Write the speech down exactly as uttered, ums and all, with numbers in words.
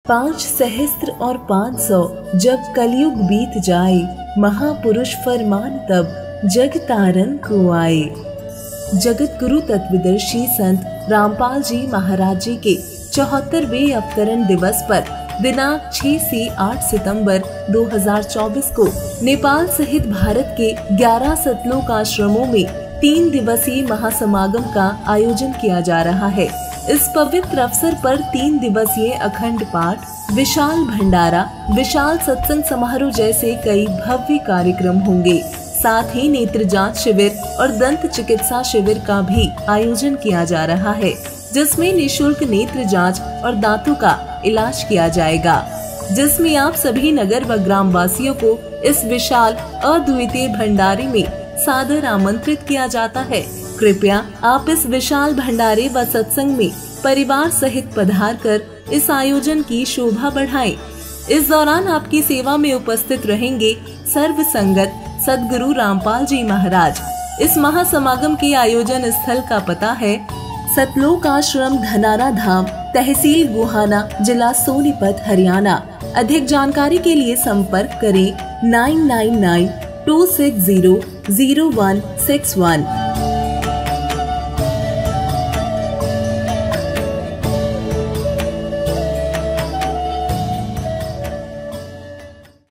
पांच सहस्त्र और पाँच सौ जब कलयुग बीत जाए, महापुरुष फरमान तब जग तारन को आए। जगत गुरु तत्वदर्शी संत रामपाल जी महाराज जी के चौहत्तरवें अवतरण दिवस पर दिनांक छह से आठ सितंबर दो हज़ार चौबीस को नेपाल सहित भारत के ग्यारह सतलोक आश्रमों में तीन दिवसीय महासमागम का आयोजन किया जा रहा है। इस पवित्र अवसर पर तीन दिवसीय अखंड पाठ, विशाल भंडारा, विशाल सत्संग समारोह जैसे कई भव्य कार्यक्रम होंगे। साथ ही नेत्र जांच शिविर और दंत चिकित्सा शिविर का भी आयोजन किया जा रहा है, जिसमें निशुल्क नेत्र जांच और दांतों का इलाज किया जाएगा, जिसमें आप सभी नगर व ग्राम वासियों को इस विशाल अद्वितीय भंडारे में सादर आमंत्रित किया जाता है। कृपया आप इस विशाल भंडारे व सत्संग में परिवार सहित पधार कर इस आयोजन की शोभा बढ़ाएं। इस दौरान आपकी सेवा में उपस्थित रहेंगे सर्व संगत सदगुरु रामपाल जी महाराज। इस महासमागम के आयोजन स्थल का पता है सतलोक आश्रम, धनारा धाम, तहसील गोहाना, जिला सोनीपत, हरियाणा। अधिक जानकारी के लिए संपर्क करें nine nine nine two six zero zero one six one.